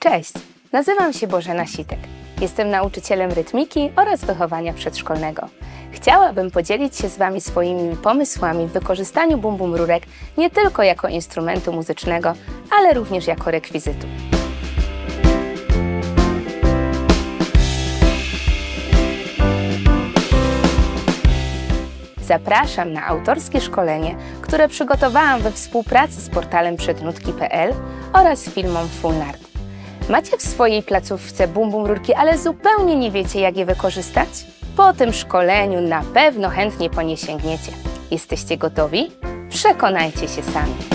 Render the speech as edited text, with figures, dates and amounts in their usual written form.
Cześć, nazywam się Bożena Sitek. Jestem nauczycielem rytmiki oraz wychowania przedszkolnego. Chciałabym podzielić się z Wami swoimi pomysłami w wykorzystaniu bum bum rurek nie tylko jako instrumentu muzycznego, ale również jako rekwizytu. Zapraszam na autorskie szkolenie, które przygotowałam we współpracy z portalem przednutki.pl oraz firmą Full Nart. Macie w swojej placówce bum bum rurki, ale zupełnie nie wiecie, jak je wykorzystać? Po tym szkoleniu na pewno chętnie po nie sięgniecie. Jesteście gotowi? Przekonajcie się sami.